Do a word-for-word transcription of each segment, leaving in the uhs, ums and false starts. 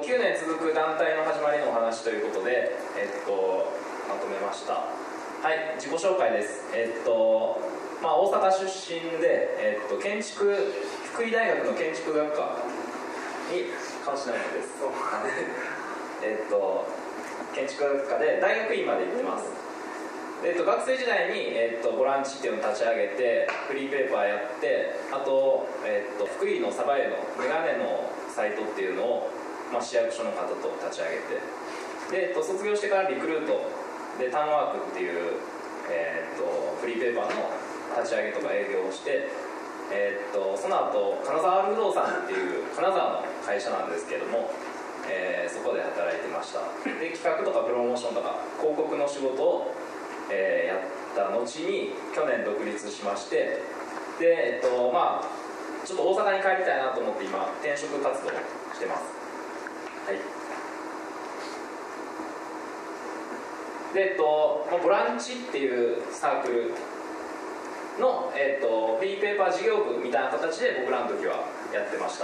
きゅうねん続く団体の始まりのお話ということで、えっと、まとめました。はい、自己紹介です。えっとまあ、大阪出身で、えっと、建築福井大学の建築学科に関しないのです。えっと建築学科で大学院まで行ってます。えっと、学生時代に、えっと、ボランチっていうのを立ち上げてフリーペーパーやって、あと、えっと、福井の鯖江のメガネのサイトっていうのを、まあ、市役所の方と立ち上げて、で、えっと、卒業してからリクルートでターンワークっていう、えっと、フリーペーパーの立ち上げとか営業をして、えっと、その後金沢不動産っていう金沢の会社なんですけども、えー、そこで働いてました。で、企画とかプロモーションとか広告の仕事をえー、やった後に去年独立しまして、で、えっとまあちょっと大阪に帰りたいなと思って今転職活動してます。はい。で、えっとボランチっていうサークルの、えっと、フリーペーパー事業部みたいな形で僕らの時はやってました。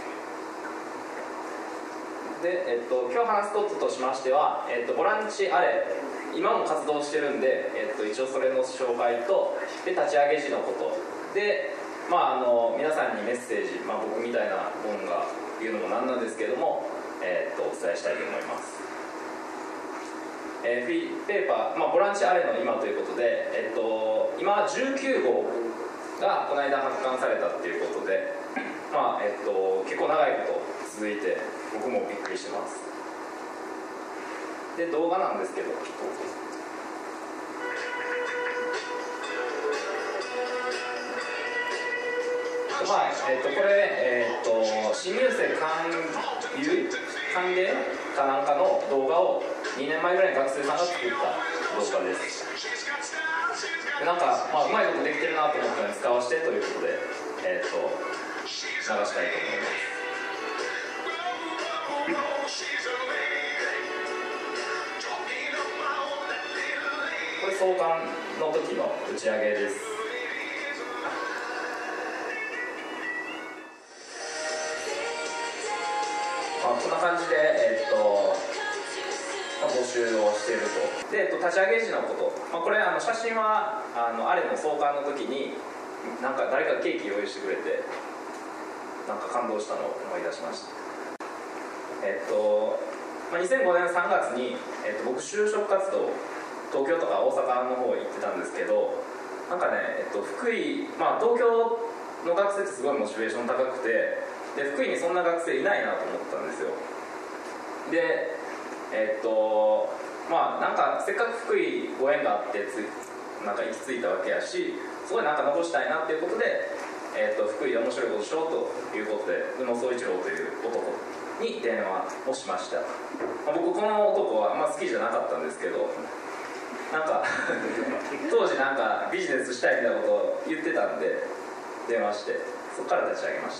で、えっと、今日話すこととしましては、えっと、ボランチあれ今も活動してるんで、えっと、一応それの紹介とで立ち上げ時のことで、まあ、あの皆さんにメッセージ、まあ、僕みたいなもんが言うのもなんなんですけども、えっと、お伝えしたいと思います。えー、フリーペーパー、まあ、ボランチあれの今ということで、えっと、今じゅうきゅうごうがこの間発刊されたっていうことで、まあえっと、結構長いこと続いて僕もびっくりしてます。で、動画なんですけど、まあえっと、これ、えっと、新入生歓迎歓迎かなんかの動画をにねんまえぐらいに学生さんが作った動画です。でなんか、まあ、うまいことできてるなと思ったので使わせてということで、えっと、流したいと思います。これ創刊の時の打ち上げです。まあ、こんな感じで、えっとまあ、募集をしていると。で、えっと、立ち上げ時のこと、まあ、これあの写真はあのあれの創刊の時になんか誰かケーキ用意してくれてなんか感動したのを思い出しました。えっとまあ、にせんごねんさんがつに、えっと、僕就職活動東京とか大阪の方行ってたんですけど、なんかね、えっと、福井、まあ、東京の学生ってすごいモチベーション高くて、で福井にそんな学生いないなと思ったんですよ。で、えっとまあなんかせっかく福井ご縁があってつなんか行き着いたわけやし、すごいなんか残したいなっていうことで、えっと、福井で面白いことしようということで宇野宗一郎という男に電話をしました。まあ、僕この男はあんま好きじゃなかったんですけど、なんか当時なんかビジネスしたいみたいなことを言ってたんで電話して、そこから立ち上げました。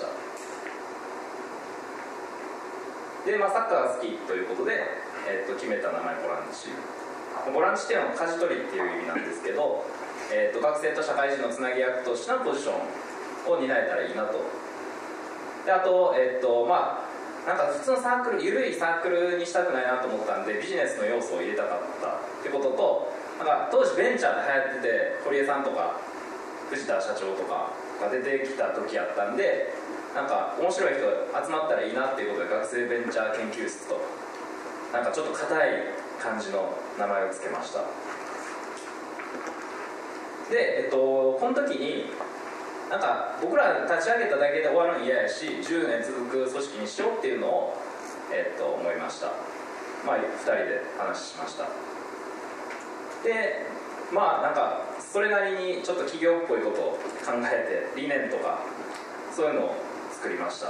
で、まあ、サッカーが好きということで、えー、と決めた名前ボランチ。ボランチっていうのは舵取りっていう意味なんですけど、えー、と学生と社会人のつなぎ役としてのポジションを担えたらいいなと。で、あと、えっ、ー、とまあなんか普通のサークル、緩いサークルにしたくないなと思ったんで、ビジネスの要素を入れたかったってことと、なんか当時ベンチャーで流行ってて、堀江さんとか藤田社長とかが出てきた時やったんで、なんか面白い人集まったらいいなっていうことで学生ベンチャー研究室となんかちょっと硬い感じの名前をつけました。で、えっと、この時になんか僕ら立ち上げただけで終わるの嫌やし、じゅうねん続く組織にしようっていうのを、えっと、思いました。まあふたりで話しました。で、まあなんかそれなりにちょっと企業っぽいことを考えて理念とかそういうのを作りました。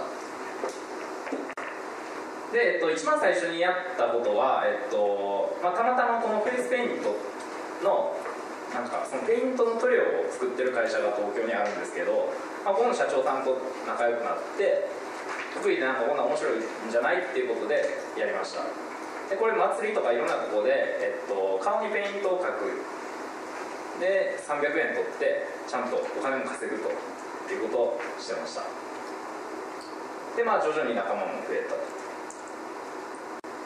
で、えっと、一番最初にやったことは、えっとまあ、たまたまこのフェイスペイントのなんかそのペイントの塗料を作ってる会社が東京にあるんですけど、まあ、この社長さんと仲良くなって福井でなんかこんな面白いんじゃないっていうことでやりました。でこれ祭りとかいろんなところで、えっと、顔にペイントを描くでさんびゃくえん取ってちゃんとお金も稼ぐということをしてました。でまあ徐々に仲間も増えたと。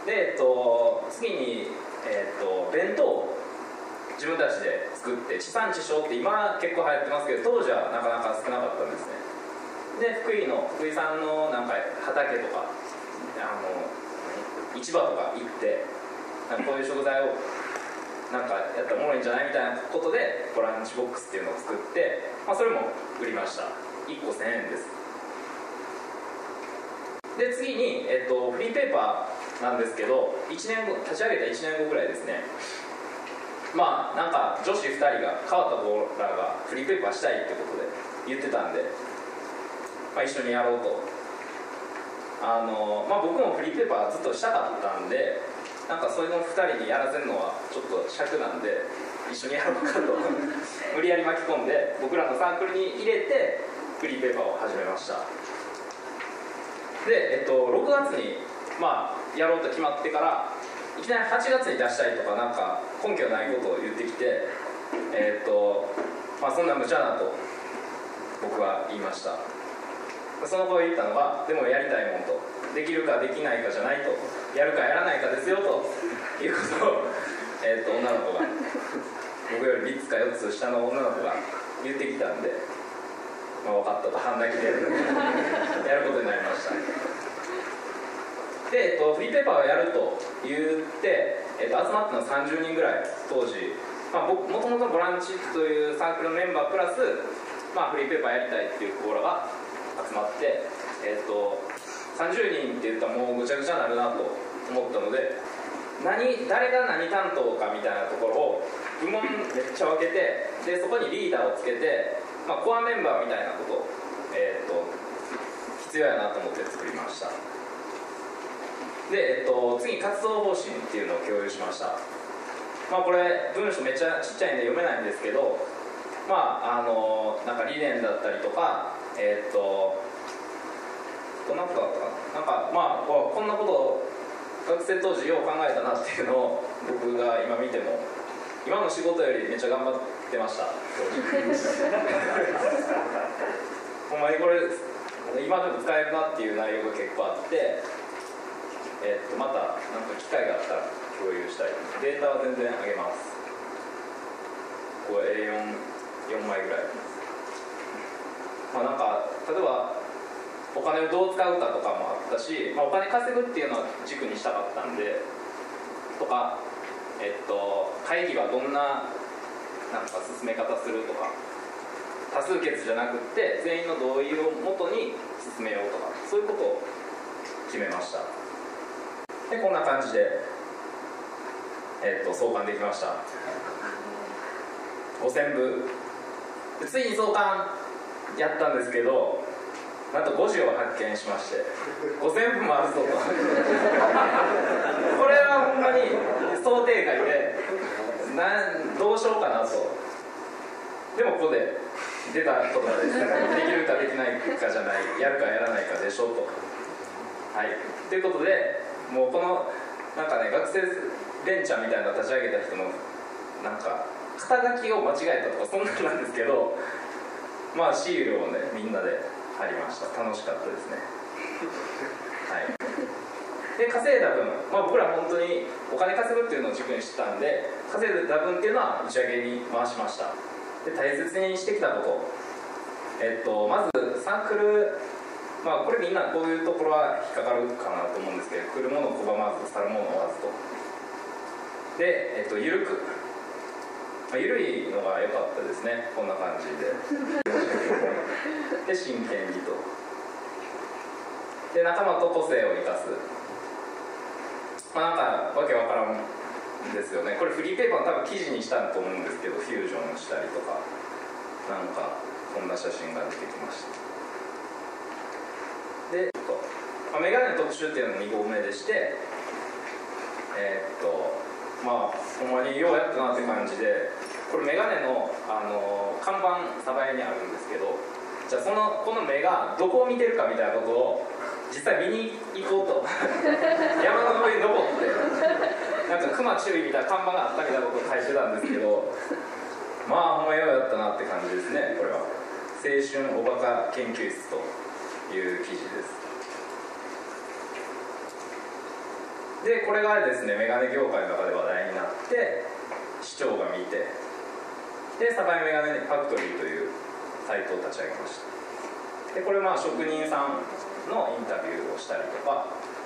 で、えっと、次に、えっと、弁当を自分たちで作って地産地消って今結構流行ってますけど、当時はなかなか少なかったんですね。で、福井の福井さんのなんか畑とかあの市場とか行ってなんかこういう食材をなんかやったらおもろいんじゃないみたいなことでボランチボックスっていうのを作って、まあ、それも売りました。いっこせんえんです。で、次に、えっと、フリーペーパーなんですけど、いちねんご、立ち上げたいちねんごぐらいですね。まあなんか女子ふたりが変わった子らがフリーペーパーしたいってことで言ってたんで、まあ、一緒にやろうと。あの、まあ、僕もフリーペーパーずっとしたかったんで、なんかそういうのふたりにやらせるのはちょっと尺なんで一緒にやろうかと無理やり巻き込んで僕らのサークルに入れてフリーペーパーを始めました。で、えっと、ろくがつに、まあ、やろうと決まってからいきなりはちがつに出したいとかなんか根拠ないことを言ってきて、えっとまあ、そんな無茶だと僕は言いました。その後言ったのが、でもやりたいもんと、できるかできないかじゃないと、やるかやらないかですよということを、えっと女の子が僕よりみっつかよっつ下の女の子が言ってきたんで、まあ、分かったと半泣きでやることになりました。で、えっと、フリーペーパーをやると言って、えっと、集まったのはさんじゅうにんぐらい当時、まあ、僕もともとボランチというサークルのメンバープラス、まあ、フリーペーパーやりたいっていう子らが集まって、えっと、さんじゅうにんって言ったらもうぐちゃぐちゃになるなと思ったので、何誰が何担当かみたいなところを部門めっちゃ分けて、でそこにリーダーをつけて、まあ、コアメンバーみたいなことを、えっと、必要やなと思って作りました。で、えっと、次に活動方針っていうのを共有しました。まあ、これ文章めっちゃちっちゃいんで読めないんですけど、まああのなんか理念だったりとか、えっとどんなことだったかな、なんかまあこんなことを学生当時よう考えたなっていうのを僕が今見ても今の仕事よりめっちゃ頑張ってましたほんまにこれ今でも使えるなっていう内容が結構あって、えー、っとまたなんか機会があったら共有したい。データは全然あげます。こう エーよん よんまいぐらい。まあなんか例えばお金をどう使うかとかもあったし、まあ、お金稼ぐっていうのは軸にしたかったんでとか、えっと会議はどんななんか進め方するとか、多数決じゃなくって全員の同意をもとに進めようとか、そういうことを決めました。でこんな感じで、えっと創刊できました。ごせんぶでついに創刊やったんですけど、なんと誤字を発見しまして、ごせんぶもあるぞとこれはほんまに想定外でなんどうしようかなと。でもここで出た言葉です。できるかできないかじゃない、やるかやらないかでしょと。はい、ということでもうこのなんかね学生ベンチャーみたいなの立ち上げた人のなんか肩書きを間違えたとかそんなんなんですけど、まあシールをねみんなで貼りました。楽しかったですねはいで稼いだ分、まあ、僕ら本当にお金稼ぐっていうのを軸にしてたんで、稼いだ分っていうのは打ち上げに回しました。で大切にしてきたこと、えっと、まずサークル、まあ、これみんなこういうところは引っかかるかなと思うんですけど、来るもの拒まず去るもの追わずと。で、えっと、緩く、まあ、緩いのが良かったですね。こんな感じでで真剣にと、で仲間と個性を生かす、まあなんかわけわからんですよね。これフリーペーパーの多分記事にしたと思うんですけど、フュージョンしたりとか、なんかこんな写真が出てきました。で、まあ、メガネの特集っていうのがにごうめでして、えー、っとまあほんまにようやったなって感じで、これメガネの、あの看板サバエにあるんですけど、じゃあそのこの目がどこを見てるかみたいなことを実際見に行こうと山の上に登ってなんか熊注意みたいな看板があったみたいなことを書いてたんですけど、まあほんまようやったなって感じですね。これは青春おバカ研究室という記事です。 でこれがですねメガネ業界の中で話題になって市長が見て、で境メガネファクトリーというサイトを立ち上げました。でこれまあ職人さんのインタビューをしたりとか、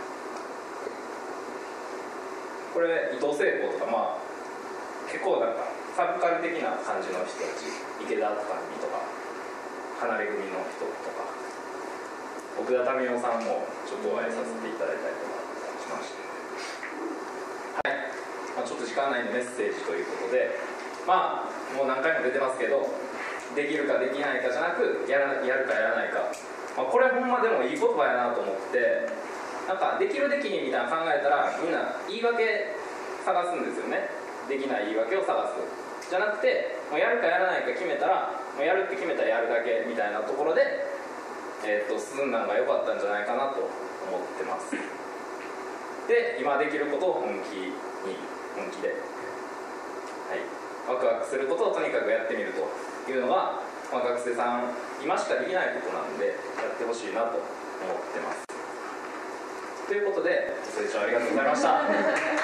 これ伊藤聖子とか、まあ結構なんかサブカル的な感じの人たち、池田とか美とか離れ組の人とか奥田民生さんもちょっとお会いさせていただいたりとかしました。はい、まあ、ちょっと時間ないんでメッセージということで、まあもう何回も出てますけど、できるかできないかじゃなくやらやるかやらないか、まあ、これほんまでもいい言葉やなと思って、なんかできるできひんみたいな考えたらみんな言い訳探すんですよね。できない言い訳を探すじゃなくて、もうやるかやらないか決めたらもうやるって決めたらやるだけみたいなところで、えー、と進んだのが良かったんじゃないかなと思ってます。で今できることを本気に本気で、はい、ワクワクすることをとにかくやってみるというのが、まあ、学生さん今しかできないことなんでやってほしいなと思ってます。ということでご清聴ありがとうございました。